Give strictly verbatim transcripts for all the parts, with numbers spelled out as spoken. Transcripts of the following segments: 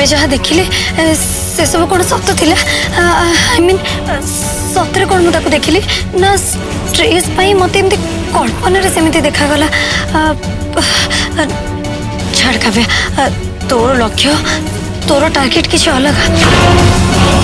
जहाँ देखिले से सब कौन सत थिला आई मीन सतरे कौन मुझे देखिली ना स्ट्रेस पाई मत एमती कल्पना सेमती देखागला छाड़ काव्या तोर लक्ष्य तोर टार्गेट किसी अलग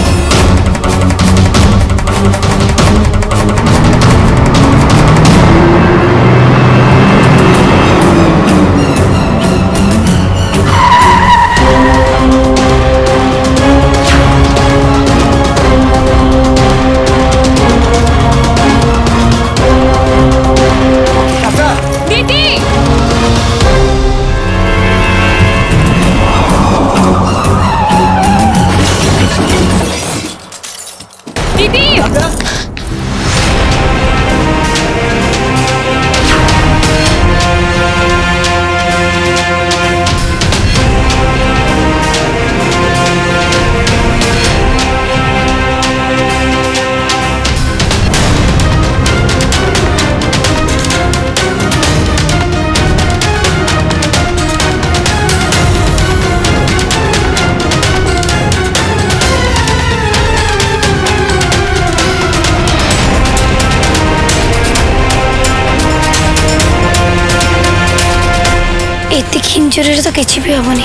एति इंजुरी तो किसी भी हेनी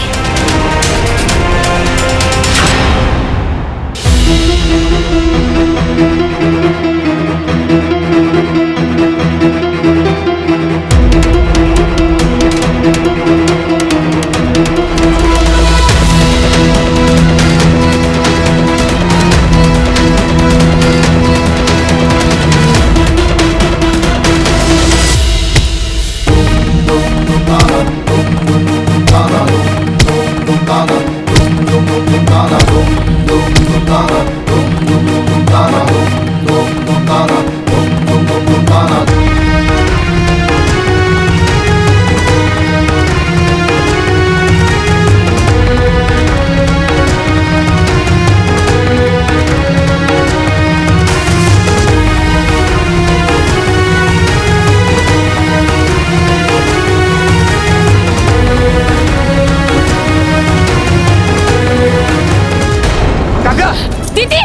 दीदी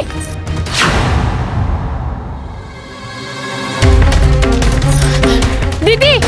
दीदी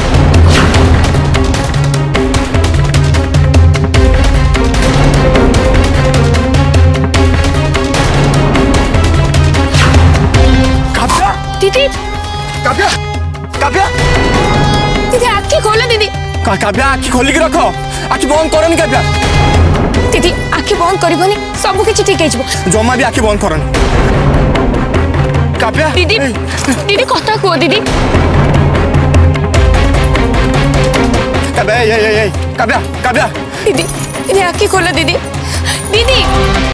काव्या दीदी काव्या काव्या दीदी आखि खोलो दीदी का काव्या आखि खोलिक रख आखि बंद करनी काव्या दीदी आखि बंद करबनी सब किछि ठीक है जबो जमा भी आखि बंद करनी काव्या दीदी दीदी कथा को दीदी काव्या ये ये ये काव्या काव्या दीदी दीदी आखि खोलो दीदी दीदी